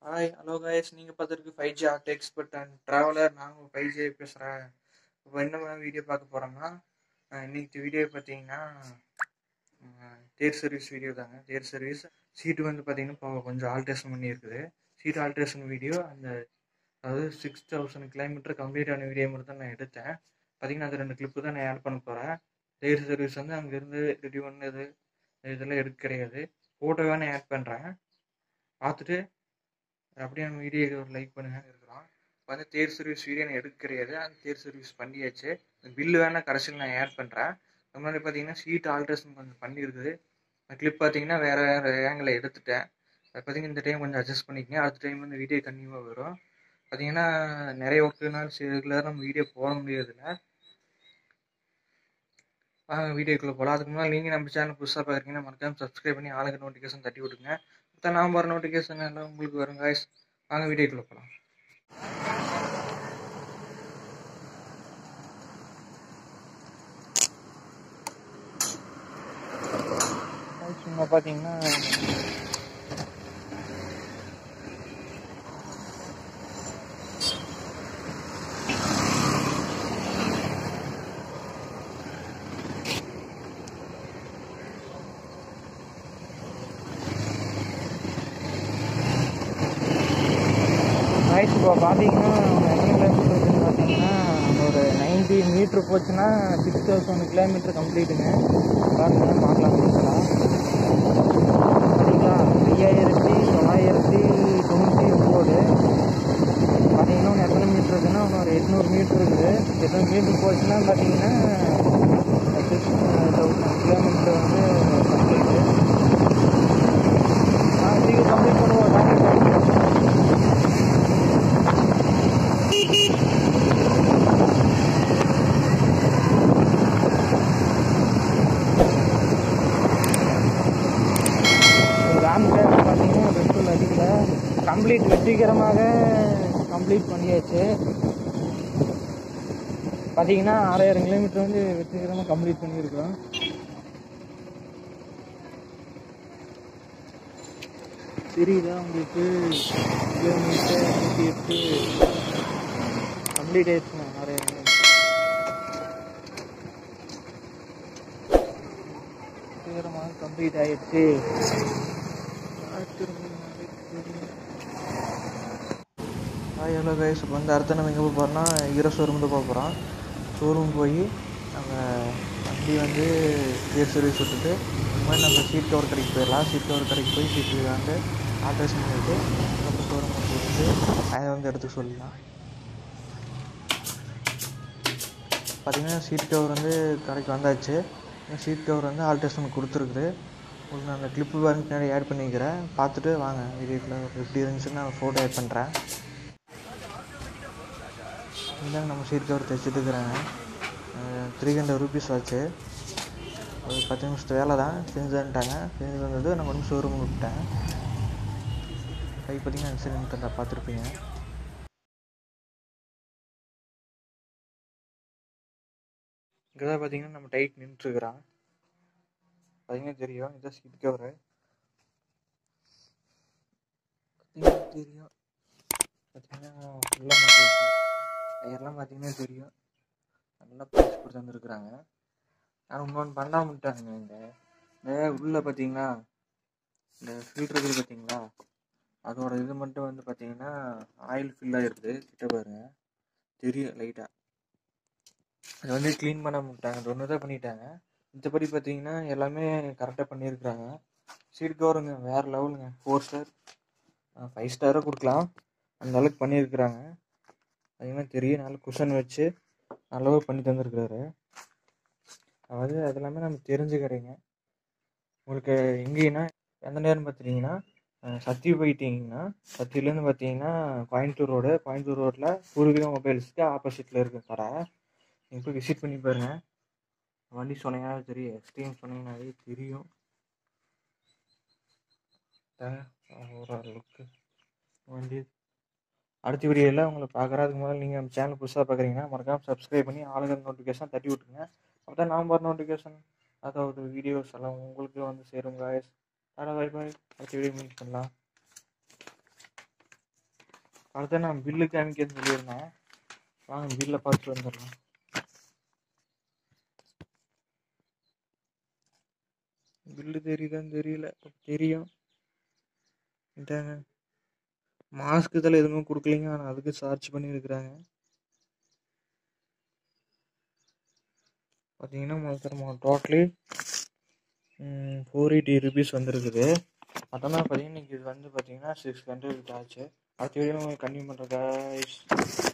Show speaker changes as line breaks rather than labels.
Hi hello guys, நீங்கள் பார்த்துருக்கு 5G art expert and traveller. நான் உங்கள் 5G பேசுகிறேன். இப்போ என்ன வீடியோ பார்க்க போகிறோம்னா, இன்னைக்கு வீடியோ பார்த்தீங்கன்னா தேர் சர்வீஸ் வீடியோ தாங்க. தேர் சர்வீஸ் சீட்டு வந்து பார்த்தீங்கன்னா இப்போ கொஞ்சம் ஆல்ட்ரேஷன் பண்ணியிருக்குது. சீட் ஆல்ட்ரேஷன் வீடியோ அதாவது 6000 கிலோமீட்டர் கம்ப்ளீட் ஆன வீடியோ மட்டும் தான் நான் எடுத்தேன். பார்த்தீங்கன்னா அது 2 கிளிப்பு தான் நான் ஆட் பண்ண போகிறேன். தேர் சர்வீஸ் வந்து அங்கேருந்து ரெடி பண்ணது இதெல்லாம் எடுக்க கிடையாது. ஃபோட்டோ வேணால் ஆட் பண்ணுறேன், பார்த்துட்டு அப்படியே நம்ம வீடியோக்கு ஒரு லைக் பண்ணுங்கன்னு இருக்கிறோம். இப்போ வந்து தேர் சர்வீஸ் வீடியோ நான் எடுக்க கிடையாது, அந்த தேர் சர்வீஸ் பண்ணியாச்சு. பில்லு வேணால் கடைசியில் நான் ஆட் பண்ணுறேன். அது மாதிரி பார்த்தீங்கன்னா சீட் ஆல்ட்ரேஷன் கொஞ்சம் பண்ணியிருக்குது. அந்த கிளிப் பார்த்தீங்கன்னா வேறு ஆங்கிளில் எடுத்துட்டேன். அது பார்த்தீங்கன்னா இந்த டைம் கொஞ்சம் அட்ஜஸ்ட் பண்ணிக்கங்க. அடுத்த டைம் வந்து வீடியோ கண்டிப்பாக வரும். பார்த்தீங்கன்னா நிறைய ஒர்க்குனால ரெகுலராக நம்ம வீடியோ போட முடியாதுல்ல. வாங்க வீடியோக்குள்ளே போகலாம். அதுக்கு முன்னாடி நீங்கள் நம்ம சேனல் புதுசாக பார்க்குறீங்கன்னா மறக்காம சப்ஸ்கிரைப் பண்ணி ஆளுக்கு நோட்டிஃபிகேஷன் தட்டி விட்டுங்க. இப்போ நான் வர நோட்டிஃபிகேஷன் எல்லாம் உங்களுக்கு வரும் காய்ஸ். வாங்க வீடியோக்குள்ளே போகலாம். சும்மா பார்த்தீங்கன்னா இப்போ பார்த்தீங்கன்னா எத்தனை கிலோமீட்டர் பார்த்தீங்கன்னா ஒரு 90 மீட்ரு போச்சுன்னா 6000 கிலோமீட்டர் கம்ப்ளீட்டுங்க. பாருங்க பார்க்கலாம் பார்த்தீங்களா 5999. பார்த்தீங்கன்னா ஒன்று எத்தனை மீட்ரு இருக்குன்னா ஒரு 800 மீட்ரு இருக்குது. 800 மீட்ரு போச்சுன்னா பார்த்தீங்கன்னா 6000 கிலோமீட்டர் வந்து கம்ப்ளீட்டு. சீக்கிரம் கம்ப்ளீட் பண்ணுவோம். பார்த்தீங்கன்னா பெட்ரோல் அடிக்கல, கம்ப்ளீட் வெற்றிகரமாக கம்ப்ளீட் பண்ணியாச்சு. பார்த்தீங்கன்னா 6000 கிலோமீட்டர் வந்து வெற்றிகரமாக கம்ப்ளீட் பண்ணியிருக்கிறோம். தெரியுதா உங்களுக்கு? கிலோமீட்டர் 108 கம்ப்ளீட் ஆயிடுச்சுங்க. 6000 வெற்றிகரமாக கம்ப்ளீட் ஆயிடுச்சு. ஹாய் ஹலோ கைஸ், இப்போ வந்து அடுத்த நம்ம எங்கே போய் போகிறோம்னா ஹீரோ ஷோரூம் தான் போக போகிறோம். ஷோரூம் போய் நம்ம வண்டி வந்து ஏர் சர்வீஸ் விட்டுட்டு இந்த மாதிரி நம்ம சீட் கவர் கடைக்கு போயிடலாம். சீட் கவர் கடைக்கு போய் சீட்டு வந்து ஆல்ட்ரேஷன் பண்ணிவிட்டு நம்ம ஷோரூம் போயிட்டு அதை வந்து எடுத்து சொல்லலாம். பார்த்திங்கன்னா சீட் கவர் வந்து கடைக்கு வந்தாச்சு. சீட் கவர் வந்து ஆல்ட்ரேஷன் கொடுத்துருக்குது. உங்களுக்கு நான் அந்த கிளிப்பு வந்து பின்னாடி ஆட் பண்ணிக்கிறேன், பார்த்துட்டு வாங்க வீடியோக்குள்ள எப்படி இருந்துச்சுன்னு நான் ஃபோட்டோ ஆட் பண்ணுறேன். இந்தாங்க நம்ம சீட் கவர் தைச்சிட்டு இருக்கிறாங்க. 300 ரூபீஸ் ஆச்சு. ஒரு 10 நிமிஷத்து வேலை தான், செஞ்சுட்டாங்க. செஞ்சு வந்தது நான் வந்து ஷோரூம் விட்டேன். கை பார்த்தீங்கன்னா இன்சிடென்ட் பார்த்துருப்பீங்க. இங்கே தான் பார்த்தீங்கன்னா நம்ம டைட் நின்றுருக்குறான். பார்த்தீங்கன்னா தெரியும், இதுதான் சீட் கவரு. தெரியும் பார்த்தீங்கன்னா ஃபுல்லாக மாற்றிருக்கு. டயர்லாம் பார்த்தீங்கன்னா தெரியும், நல்லா ப்ரைஸ் கொடுத்து வந்துருக்குறாங்க. ஆனால் இன்னொன்று பண்ணாமட்டாங்க. இந்த உள்ளே பார்த்தீங்கன்னா இந்த ஃபில்ட்ரு இருக்குது பார்த்தீங்களா, அதோட இது மட்டும் வந்து பார்த்தீங்கன்னா ஆயில் ஃபில்லாக இருக்குது. கிட்ட பாருங்க தெரியும் லைட்டாக. அதை வந்து க்ளீன் பண்ண மாட்டாங்க, அது ஒன்று தான் பண்ணிட்டாங்க. மற்றபடி பார்த்தீங்கன்னா எல்லாமே கரெக்டாக பண்ணியிருக்கிறாங்க. சீட் கவருங்க வேறு லெவலுங்க. 4 ஸ்டார் 5 ஸ்டாராக கொடுக்கலாம், அந்த அளவுக்கு பண்ணியிருக்கிறாங்க. அதிகமாக தெரியும், நல்ல குஷன் வச்சு நல்லாவே பண்ணி தந்துருக்குறாரு. அதாவது அது எல்லாமே நம்ம தெரிஞ்சுக்கிறீங்க. உங்களுக்கு எங்கேன்னா எந்த நேரம் பார்த்துட்டிங்கன்னா சத்தி போயிட்டீங்கன்னா, சத்தியிலேருந்து பார்த்தீங்கன்னா கோயம்புத்தூர் ரோட்டில் பூர்வீகா மொபைல்ஸ்க்கு ஆப்போசிட்டில் இருக்க கடை. நீங்கள் போய் விசிட் பண்ணி பாருங்கள். வண்டி சொன்னீங்கன்னா தெரியும், எக்ஸ்ட்ரீம் சொன்னீங்கன்னாவே தெரியும். ஓரளவுக்கு வண்டி அடுத்த வீடியோவில் உங்களை பார்க்குறதுக்கு முதல்ல நீங்கள் நம்ம சேனல் புதுசாக பார்க்குறீங்கன்னா மறக்காமல் சப்ஸ்கிரைப் பண்ணி ஆளுங்க நோட்டிஃபிகேஷன் தட்டி விட்டுருங்க. அப்போ தான் நான் வர நோட்டிஃபிகேஷன் அதாவது வீடியோஸ் எல்லாம் உங்களுக்கு வந்து சேரும் காய்ஸ். பை அடுத்த வீடியோ மீட் பண்ணலாம். அடுத்த நான் பில்லு காமிக்கன்னு சொல்லியிருந்தேன். வாங்க பில்லை பார்த்துட்டு வந்துடலாம். பில்லு தெரியுதான்னு தெரியல, தெரியும். இதாங்க மாஸ்க் இதில் எதுவும் கொடுக்கலைங்க, ஆனால் அதுக்கு சார்ஜ் பண்ணியிருக்கிறாங்க. பார்த்தீங்கன்னா முதல் டோட்டலி 480 rupees வந்துருக்குது. மொத்தமாக பார்த்தீங்கன்னா இன்றைக்கி இது வந்து பார்த்தீங்கன்னா 600 ஆச்சு. அடுத்த வீடியோ கண்டினியூ பண்ணுறேன்.